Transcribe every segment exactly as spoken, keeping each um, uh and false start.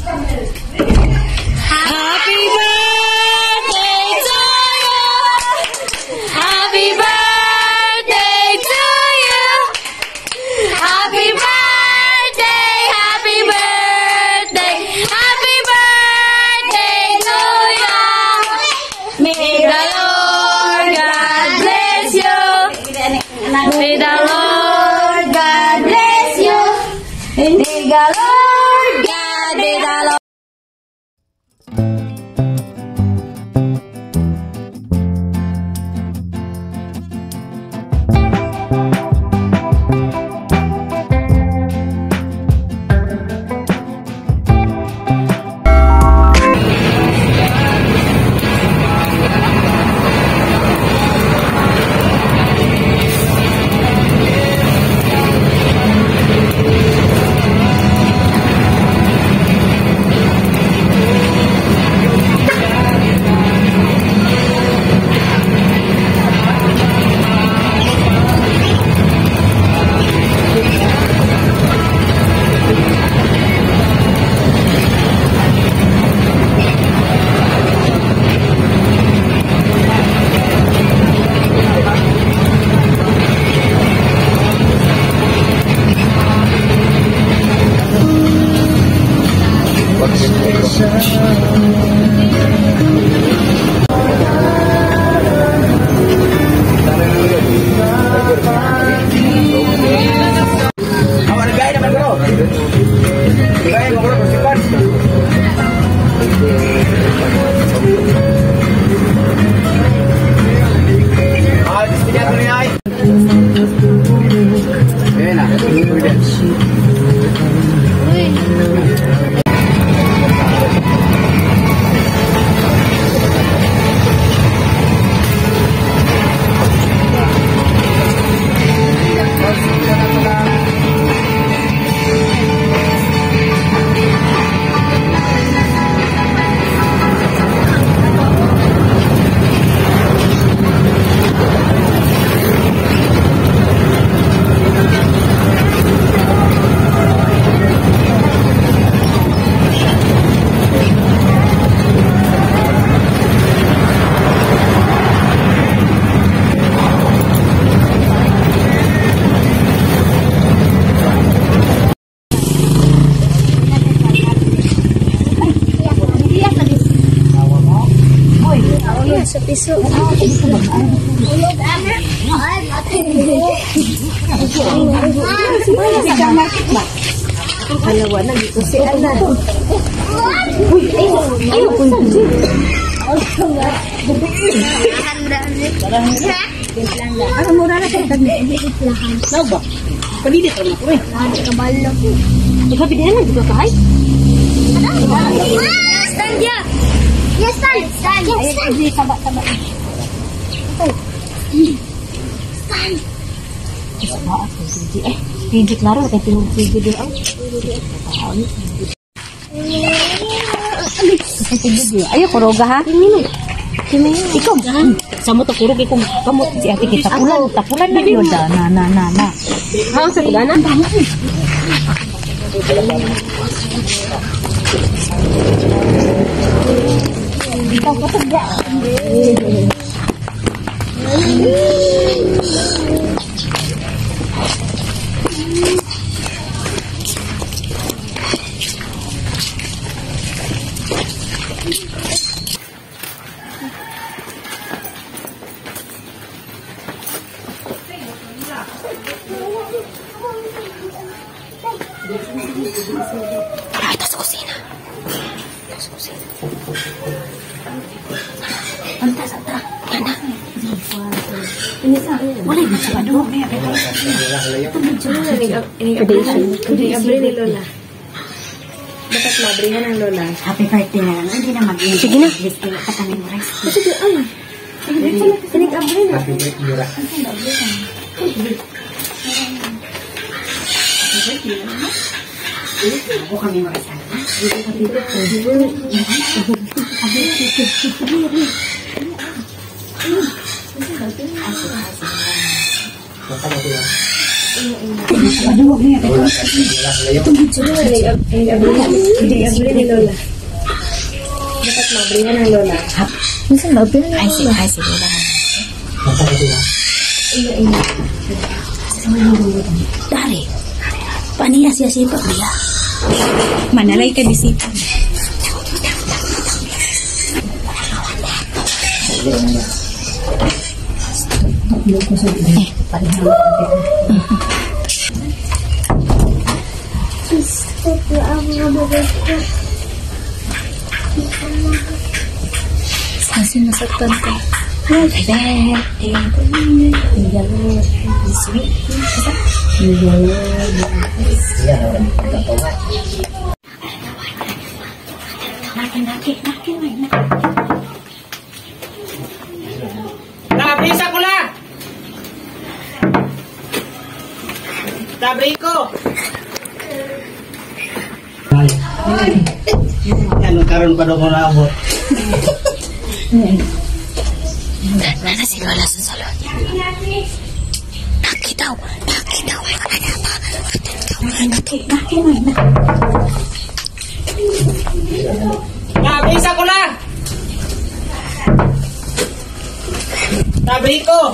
Happy birthday to you. Happy birthday to you. Happy birthday, happy birthday, happy birthday to you. May the Lord God bless you. May the Lord God bless you. May the Lord God, may the Lord. Sa piso. Alawa na dito si Ana. Uy, ayo, ayo pun. Ano mura na kay tagni? Law ba? Palilit ra ko eh. Kabalo. Ikaw bidihan na dito kahay? Stand ya. Yes, stand. Stand. Yes, stand. Yes, stand. Taba, taba. Okay. Stand. Maaf, Gigi. Eh, Gigi, klaro. Kaya tinong Gigi din ang. Ayo, kuroga ha? Ikaw. Sa mo to kurog, ikaw. Kamu, si ate kita. Tapulan. Tapulan na yun. Na, na, na, na. Ha, sa kudanan? Ikaw ko tagya. Ah, ito sa kusina. Ito sa kusina. Ano ta sa ta? Yan na. Ini sa wala yung sa ano? Ito medyo ini abre ni Lola. Dapat mabrihan ang Lola. Happy birthday na lang. Hindi na mag-inis. Sige na. Sige ka kami mo rice. Sige ay. Ini abre na. Happy birthday na. Ako kami mo rice. Aduh, niya. Ito video na hindi abri ni Lola. Dapat mabrihan ng Lola. Minsan mabrihan ng Lola. Ay, si, ay, si Lola. Iya, iya. Dari. Paniya siya sipa dia. Manalay ka disipa. Eh, paling Kasi nasaktan ka. Happy birthday to you. May Lord is with you. May Lord is with you. Naki, naki, naki, naki. Nabisa ko lang! Tabri ko! Yan, karon pa daw ko naabot. Nana si Lola sa salon. Naki daw. Naki daw. Naki daw. Naki, naki, naki. Nabisa ko lang! Tabri ko!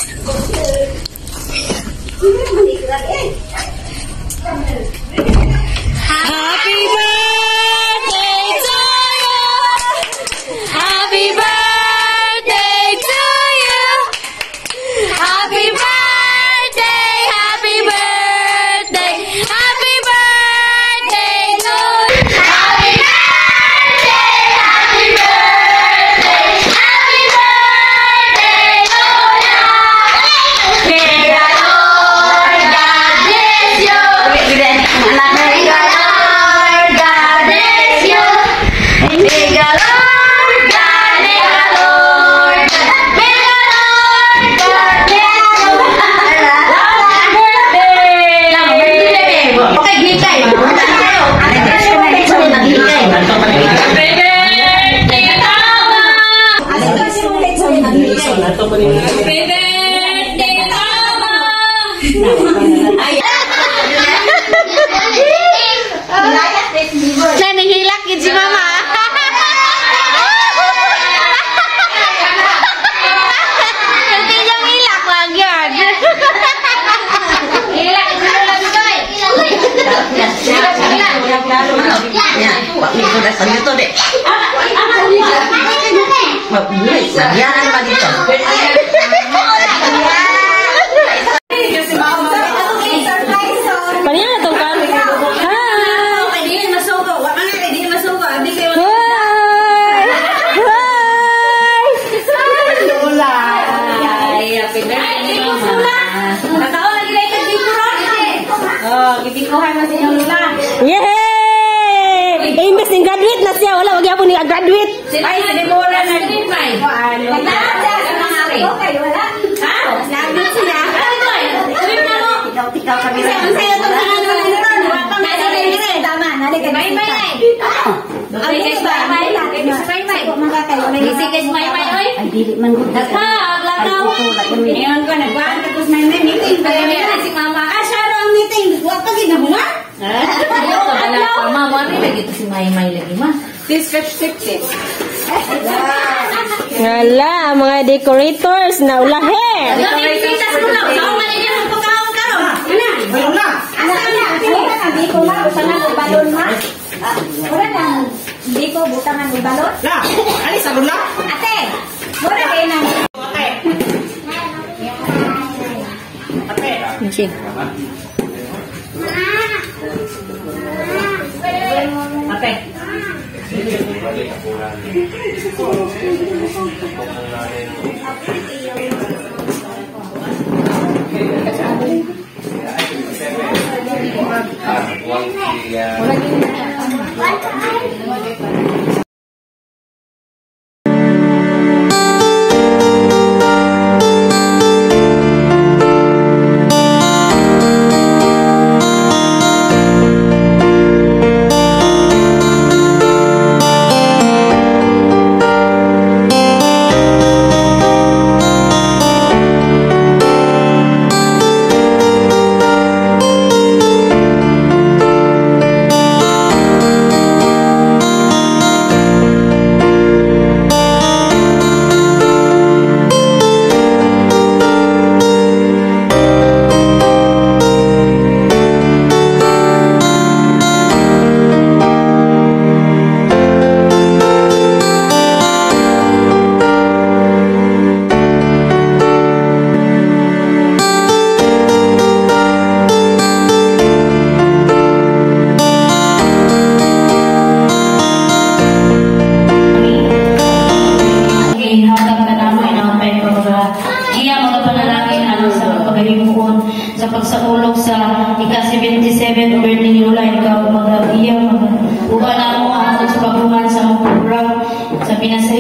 Happy birthday to you. Happy birthday to you. Happy birthday, happy birthday, happy birthday to you. Happy birthday, happy birthday, happy birthday to you. May the Lord God bless you. May the Lord God bless you. May the Lord God, may the Lord, may the Lord God bless you. Okay, gitay. Punta tayo. Happy birthday, Tama! Happy birthday, Tama! Nanihilak yun si Mama. Hindi niyang hilak lang yun. Hilak, hilak, Joy. Hilak, hilak. Ya, Pak Miko dah sambil tu dek. Mak beli, ya naman dito. Paano na itong kan? Hi! Hindi masuko, wala nga hindi masuko. Abi kayo. Hi! Hi! Lola. Ay, happy birthday Mama. Nakao lagi dai kag dito ron. Oh, gibikuhan mo si Lola. Yay! Eh, imbes ning graduate na siya. Wala, wag yapon ni graduate. Ay, sige mo na na di pa. Ano? Okay, wala. Ha? Nagdut sila. Tikaw kami rin. Ang sayo itong ano na ron. Nasa rin rin. Tama, nalikan. May may. Ang guys ba? May may. May guys may may. Ay, dili man ko. Ha, lagaw. Ngayon ko, nagwaan. Tapos may may meeting. Pagkamihan si Mama. Ah, siya rin ang meeting. Huwag pa ginabunga. Ayaw ko pala. Mama, wala lagi ito si May May lagi, ma. This fifty. Wala, mga decorators na ulahin. Nagpipitas ko lang. Saan manilin ang pagkaon ka ron? Balon na! Asa na? Wala na, di ko ma. Butangan ng balon, ma. Wala na, di ko butangan ng balon. Na! Alis, salon na! Ate, wala kayo na. Ate! Ate! Okay. Ate!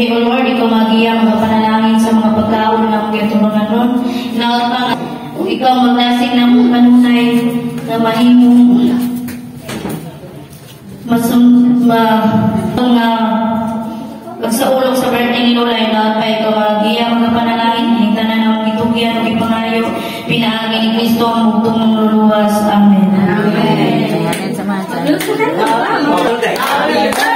Day, O Lord, ikaw magiya mga panalangin sa mga pagkaon na akong ginatulungan nun. Naot pa nga, kung ikaw maglasing ng manunay na mahimong masum, ma, mga pagsaulog sa birthday ni Lola, naot pa ikaw magiya mga panalangin, hinta na naman itugyan, o ipangayo, pinaagi ni Kristo ang mugtong ng luluwas. Amen. Amen. Amen. Samahan sa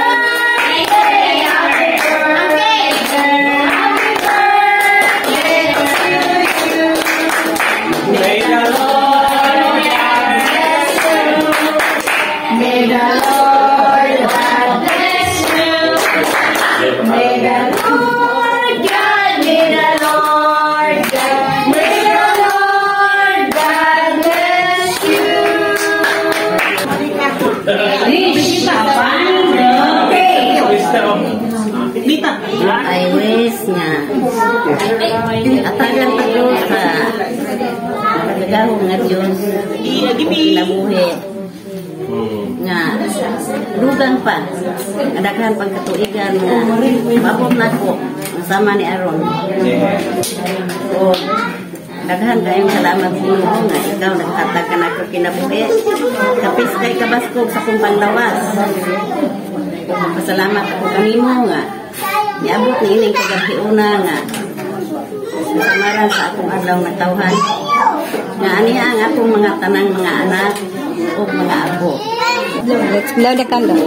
I wish nga atagan pa Diyos sa pagagahong nga Diyos kinabuhi nga dugang pa adaghan pang katuigan nga mabot na ko sama ni Aaron o daghan kayong salamat po nga ikaw naghatag ka na ko kinabuhi kapis kay kabaskog sa kong panglawas. Pasalamat ako kanimo nga niabot ni ining kagahiuna nga samaran sa akong adlaw nga tawhan nga aniha ang akong mga tanang mga anak o mga apo. Let's blow the candle.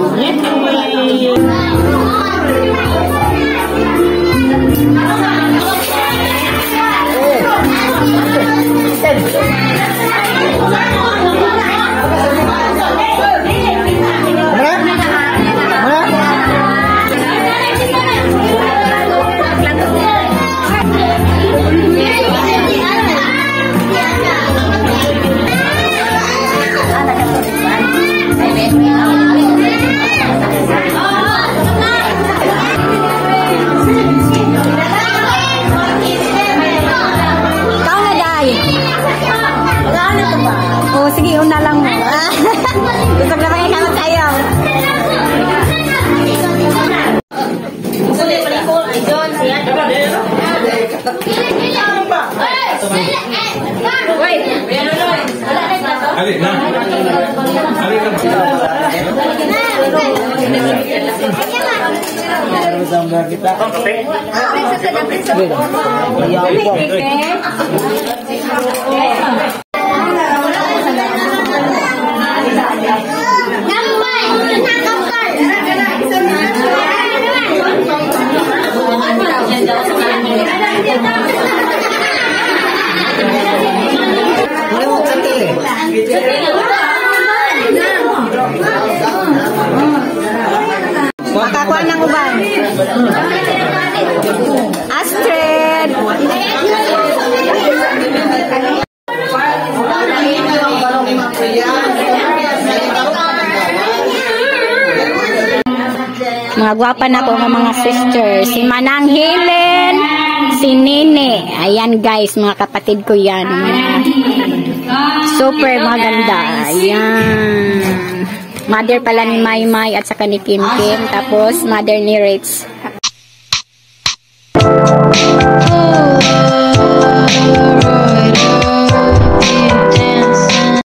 Oh, sige, una lang mo. Gusto na ba yung kayo? Wait. Alik na. Alik na. Kita. Makakuha ng uban. Astrid. Mga gwapa na ko ng mga sisters. Si Manang Helen, si Nene. Ayan guys, mga kapatid ko yan. Super maganda. Ayan. Mother pala ni Maymay at saka ni Kim Kim. Tapos mother ni Ritz. Oh, right, right.